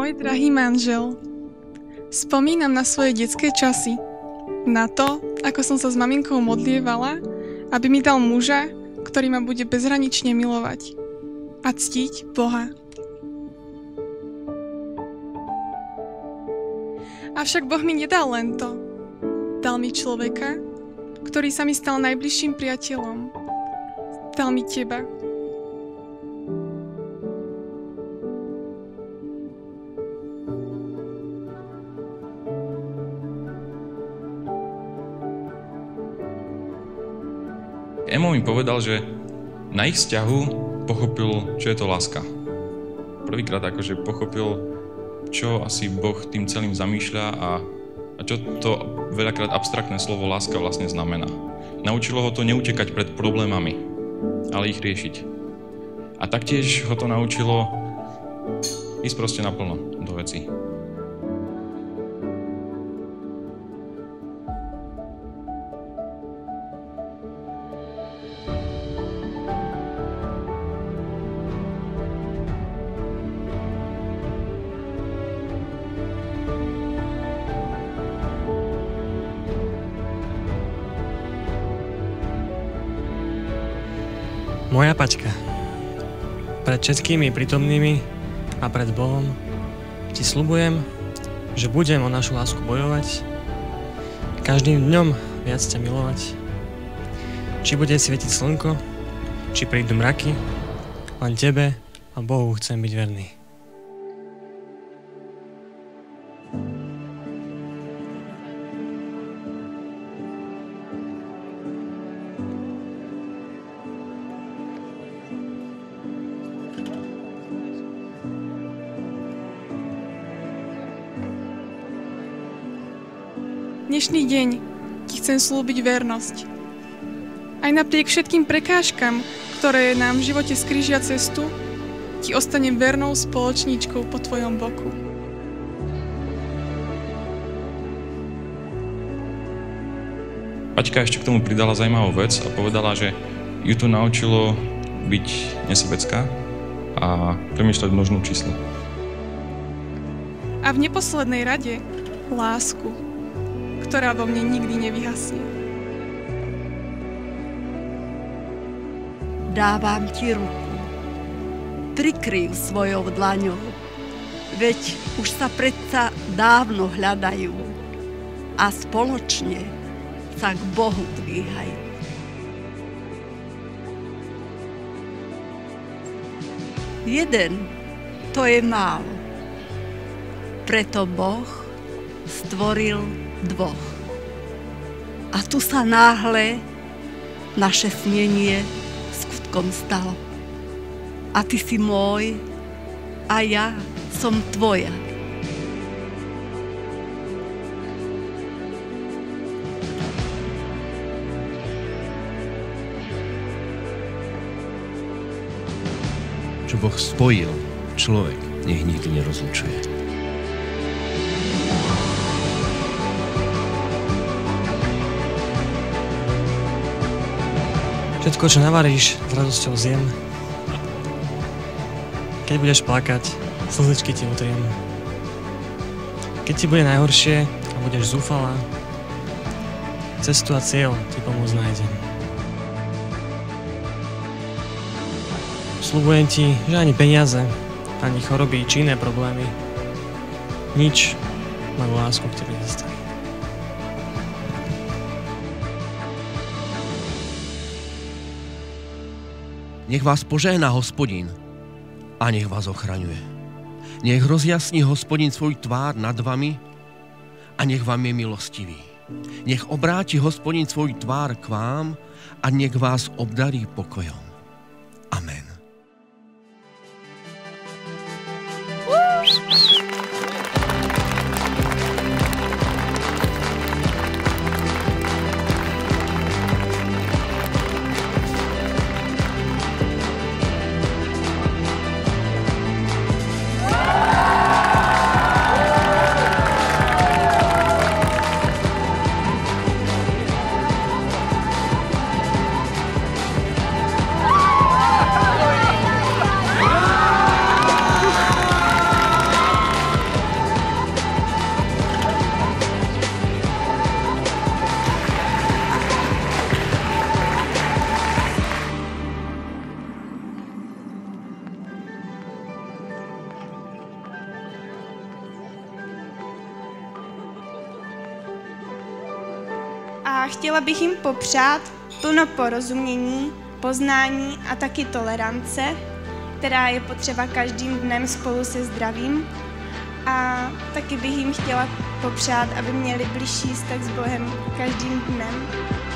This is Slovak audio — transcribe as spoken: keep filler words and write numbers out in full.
Môj drahý manžel, spomínam na svoje detské časy. Na to, ako som sa s maminkou modlievala, aby mi dal muža, ktorý ma bude bezhranične milovať a ctiť Boha. Avšak Boh mi nedal len to. Dal mi človeka, ktorý sa mi stal najbližším priateľom. Dal mi teba. Emo mi povedal, že na ich vzťahu pochopil, čo je to láska. Prvýkrát akože pochopil, čo asi Boh tým celým zamýšľa a, a čo to veľakrát abstraktné slovo láska vlastne znamená. Naučilo ho to neutekať pred problémami, ale ich riešiť. A taktiež ho to naučilo ísť proste naplno do vecí. Moja Paťka, pred všetkými prítomnými a pred Bohom ti sľubujem, že budem o našu lásku bojovať, každým dňom viac ťa milovať. Či bude svietiť slnko, či prídu mraky, len tebe a Bohu chcem byť verný. Dnešný deň ti chcem slúbiť vernosť. Aj napriek všetkým prekážkam, ktoré nám v živote skrížia cestu, ti ostanem vernou spoločníčkou po tvojom boku. Paťka ešte k tomu pridala zaujímavú vec a povedala, že ju to naučilo byť nesebecká a premýšľať množnú číslo. A v neposlednej rade lásku, ktorá vo mne nikdy nevyhasne. Dávam ti ruku, prikryj svojou dlaňou, veď už sa predsa dávno hľadajú a spoločne sa k Bohu dvíhajú. Jeden to je málo, preto Boh stvoril dvoch. A tu sa náhle naše snenie skutkom stalo. A ty si môj a ja som tvoja. Čo Boh spojil, človek nech nikdy nerozlučuje. Všetko, čo navaríš, s radosťou zjem. Keď budeš plakať, slzičky ti utriem. Keď ti bude najhoršie a budeš zúfalá, cestu a cieľ ti pomôcť nájdem. Sľubujem ti, že ani peniaze, ani choroby či iné problémy, nič moju lásku k tebe nezastaví. Nech vás požehná Hospodin a nech vás ochraňuje. Nech rozjasní Hospodin svoj tvár nad vami a nech vám je milostivý. Nech obráti Hospodin svoj tvár k vám a nech vás obdarí pokojom. Amen. A chtěla bych jim popřát plno porozumění, poznání a taky tolerance, která je potřeba každým dnem spolu se zdravím. A taky bych jim chtěla popřát, aby měli bližší vztah s Bohem každým dnem.